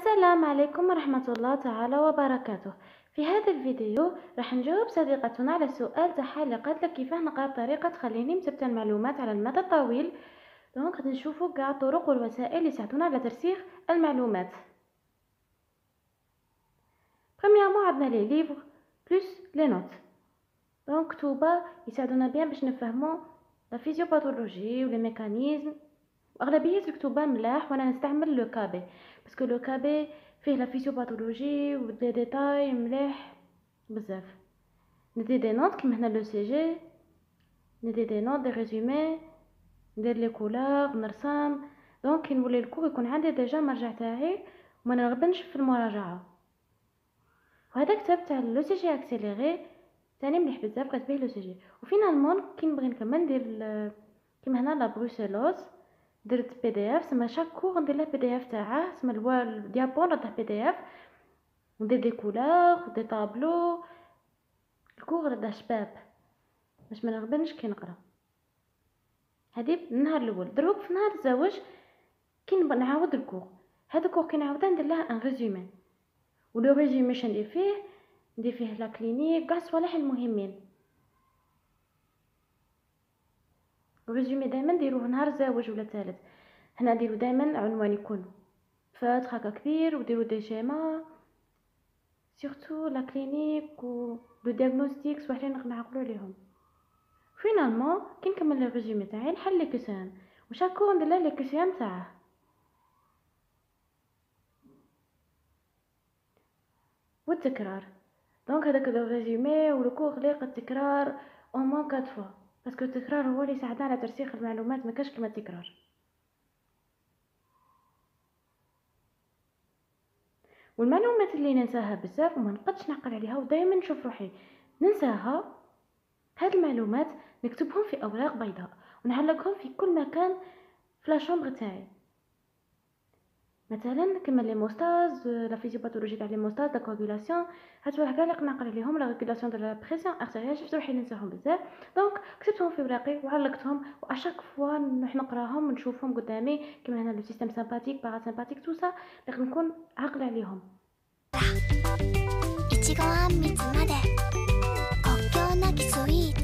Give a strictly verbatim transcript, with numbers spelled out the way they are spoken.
السلام عليكم ورحمة الله تعالى وبركاته. في هذا الفيديو راح نجاوب صديقتنا على السؤال تاعها اللي قالت لك كيفاه نقرا بطريقه تخليني مثبته المعلومات على المدى الطويل. دونك غادي نشوفوا كاع الطرق والوسائل اللي يساعدونا على ترسيخ المعلومات. بريميرمون عندنا لي ليفر بلس لي نوت، دونك كتوبه يساعدونا بيان باش نفهموا لا فيزيوباثولوجي ولي ميكانيزم. اغلبيه الكتب ملاح وانا نستعمل لو كابي باسكو لو كابي فيه لا فيزيوباثولوجي و دي ديتاي ملاح بزاف. ندير دي نوت كيما هنا لو سي جي، ندير دي نوت دي ريزومي، ندير لي كولور نرسم. دونك كي نولي الكور يكون عندي ديجا مرجع تاعي وما نغبنش في المراجعه. وهذا كتاب تاع لو سي جي اكسيليري ثاني مليح بزاف قريت به لو سي جي. وفينالمون كي نبغي نكمل ندير كيما هنا لا بروسيلوس، درت بي دي اف سما شاك كور ندير له بي دي اف تاعه سما الوال ديابون تاع بي دي اف، ندير دي كولور ودي طابلو. الكور تاع شباب باش ما نغبنش كي نقرا. هذه النهار الاول. دروك في نهار الزواج كي نبغي نعاود الكور، هذا الكور كي نعاودها ندير له ان ريزومي، ولو ريزومي شندير ندير فيه ندير فيه لا كلينيك كاع الصوالح المهمين. الريزومي دائما نديروه نهار الزواج ولا الثالث. هنا نديرو دائما عنوان يكون فاتح هكا كبير وديرو دي شيما سورتو لا كلينيك و لو دياغنوستيك صوالح اللي نعقلو عليهم. فينالمون كي نكمل الريزومي تاعي نحل لي كيسيون وشاكو ندير له لي كيسيون تاعه. والتكرار دونك هذاك لو ريزومي ولو غليق التكرار او مون كات فوا باسكو التكرار هو اللي يساعدنا على ترسيخ المعلومات، ما كاش كيما التكرار. والمعلومات اللي ننساها بزاف وما نقدش نعقل عليها ودائما نشوف روحي ننساها، هاد المعلومات نكتبهم في اوراق بيضاء ونعلقهم في كل مكان في لا شومبر تاعي. مثلا كما لي موستاز لا فيزيوباثولوجي تاع لي موستاز لا كواغولاسيون، هاد الصوالح كاع اللي نعقل عليهم لا ريغولاسيون دو لا بريسيون ارتيريال شفت روحي ننساهم بزاف. دونك كتبتهم في ورقي وعلقتهم واشاك فوا نروح نقراهم ونشوفهم قدامي كيما هنا لو سيستيم سامباتيك باراسامباتيك تو سا باش نكون عاقله عليهم. いちごあんみつまで国境なきスイーツ